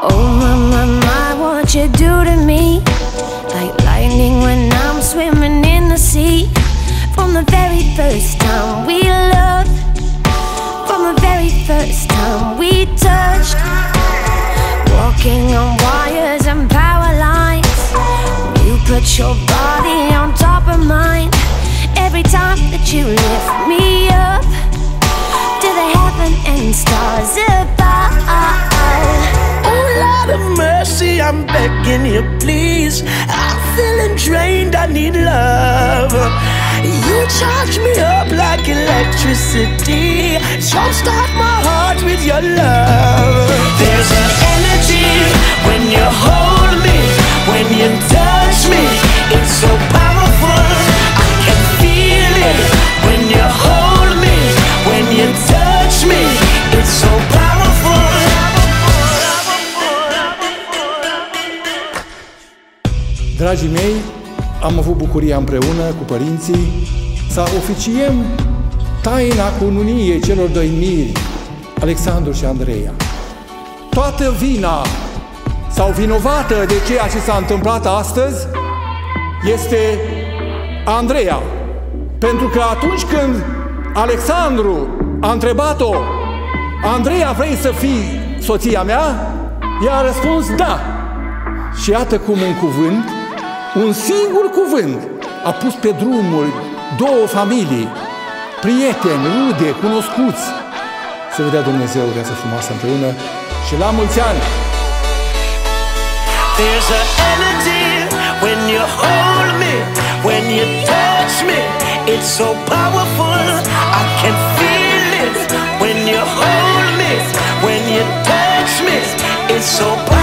Oh my, what you do to me? Like lightning when I'm swimming in the sea. From the very first time we loved, from the very first time we touched, walking on wires and power lines. You put your body on top of mine. Every time that you lift me up to the heaven and stars above. Oh Lord of mercy, I'm begging you please. I'm feeling drained, I need love. You charge me up like electricity. Jumpstart my heart with your love. There's an energy when you hold me, when you touch me. It's so powerful, I can feel it. When you hold me, when you touch me. It's so powerful. Dragii mei, am avut bucuria împreună cu părinții să oficiem taina cununiei celor doi miri, Alexandru și Andreea. Toată vina sau vinovată de ceea ce s-a întâmplat astăzi este Andreea. Pentru că atunci când Alexandru a întrebat-o: Andreea, vrei să fii soția mea? Ea a răspuns da. Și iată cum un cuvânt, un singur cuvânt, a pus pe drumul două familii, prieteni, rude, cunoscuți. Să vă dea Dumnezeu viață frumoasă împreună și la mulți ani! There's an energy when you hold me, when you touch me. It's so powerful, I can feel it. When you hold me, when you touch me. It's so powerful.